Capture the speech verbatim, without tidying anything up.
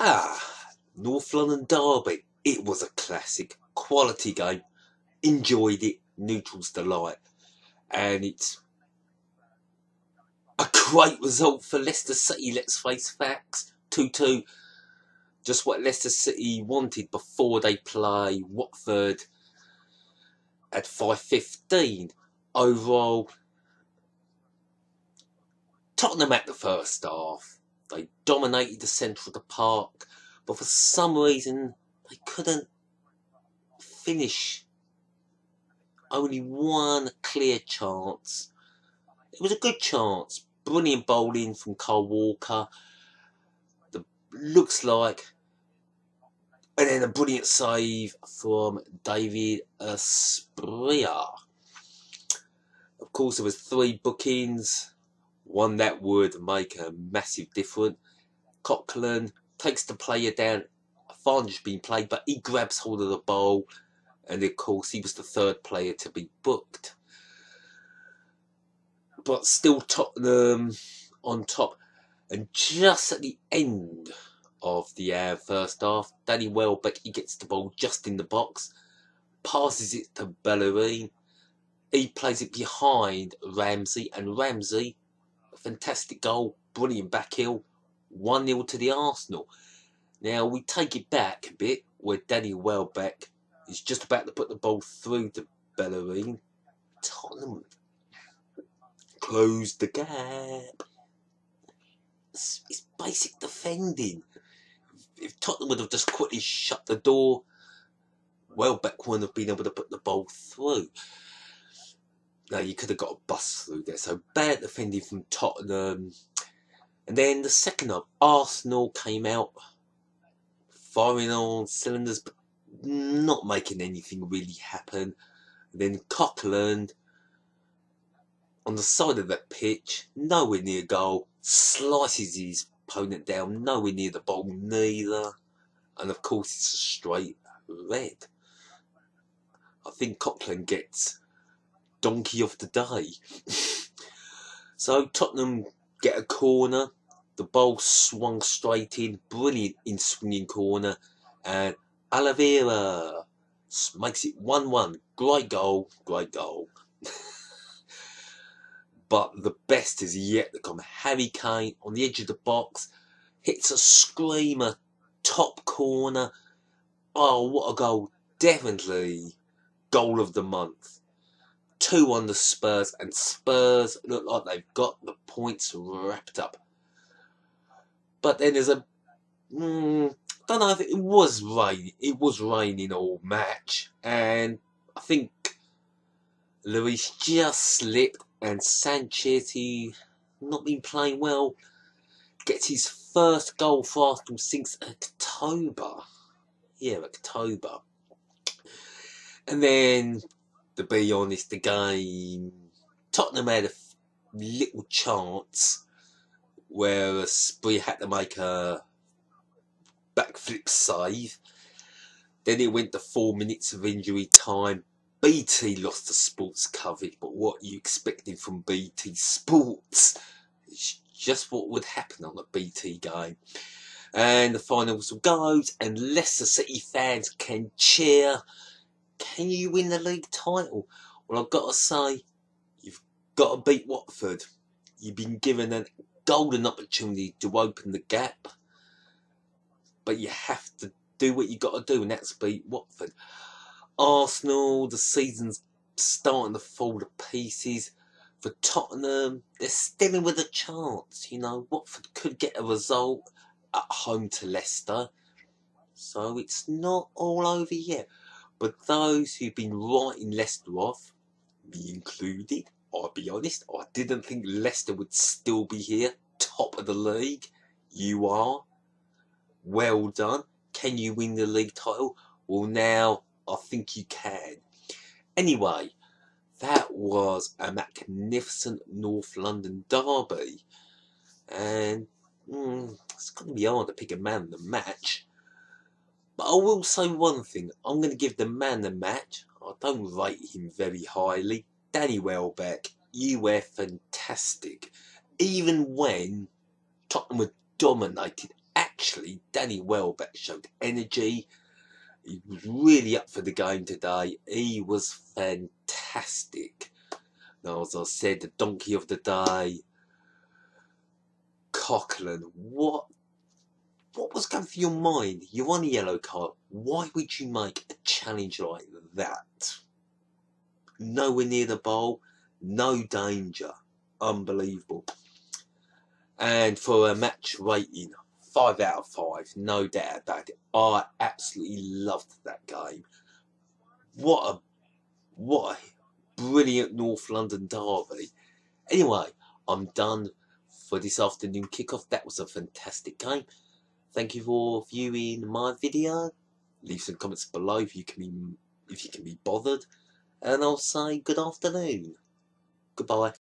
Ah, North London Derby. It was a classic, quality game. Enjoyed it. Neutral's delight, and it's a great result for Leicester City. Let's face facts. two two. Just what Leicester City wanted before they play Watford at five fifteen. Overall, Tottenham at the first half. They dominated the centre of the park, but for some reason they couldn't finish. Only one clear chance. It was a good chance. Brilliant bowling from Kyle Walker. The looks like, and then a brilliant save from David Asprilla. Of course, there was three bookings. One that would make a massive difference. Coquelin takes the player down. A fine been played, but he grabs hold of the ball, and of course he was the third player to be booked. But still Tottenham on top, and just at the end of the uh, first half, Danny Welbeck, he gets the ball just in the box, passes it to Bellerin. He plays it behind Ramsey, and Ramsey, a fantastic goal, brilliant back heel, one nil to the Arsenal. Now we take it back a bit, where Danny Welbeck is just about to put the ball through to Bellerin. Tottenham closed the gap. It's, it's basic defending. If Tottenham would have just quickly shut the door, Welbeck wouldn't have been able to put the ball through. No, you could have got a bus through there. So bad defending from Tottenham. And then the second half, Arsenal came out firing on cylinders, but not making anything really happen. And then Coquelin, on the side of that pitch, nowhere near goal, slices his opponent down, nowhere near the ball neither. And of course it's a straight red. I think Coquelin gets donkey of the day. So Tottenham get a corner, the ball swung straight in, brilliant in swinging corner, and Oliveira makes it one one. Great goal, great goal. But the best is yet to come. Harry Kane on the edge of the box hits a screamer, top corner. Oh, what a goal. Definitely goal of the month. Two on the Spurs, and Spurs look like they've got the points wrapped up. But then there's a, mm, don't know if it was rain. It was raining all match, and I think Luis just slipped, and Sanchez, he not been playing well, gets his first goal for Arsenal since October. Yeah, October. And then, to be honest, the game, Tottenham had a little chance where Spree had to make a backflip save. Then it went to four minutes of injury time. B T lost the sports coverage, but what you expected from B T Sports? It's just what would happen on a B T game. And the final whistle goes, and Leicester City fans can cheer. Can you win the league title? Well, I've got to say, you've got to beat Watford. You've been given a golden opportunity to open the gap, but you have to do what you got to do, and that's beat Watford. Arsenal, the season's starting to fall to pieces. For Tottenham, they're still in with a chance. You know, Watford could get a result at home to Leicester, so it's not all over yet. But those who've been writing Leicester off, me included, I'll be honest, I didn't think Leicester would still be here, top of the league. You are. Well done. Can you win the league title? Well, now I think you can. Anyway, that was a magnificent North London derby. And mm, it's going to be hard to pick a man of the match. But I will say one thing. I'm going to give the man the match. I don't rate him very highly. Danny Welbeck, you were fantastic. Even when Tottenham were dominated, actually actually, Danny Welbeck showed energy. He was really up for the game today. He was fantastic. Now, as I said, the donkey of the day, Coquelin. What, what was going through your mind? You're on a yellow card. Why would you make a challenge like that? Nowhere near the bowl, no danger. Unbelievable. And for a match rating, five out of five, no doubt about it. I absolutely loved that game. What a what a brilliant North London derby. Anyway, I'm done for this afternoon kickoff. That was a fantastic game. Thank you for viewing my video. Leave some comments below if you can be if you can be bothered. And I'll say good afternoon. Goodbye.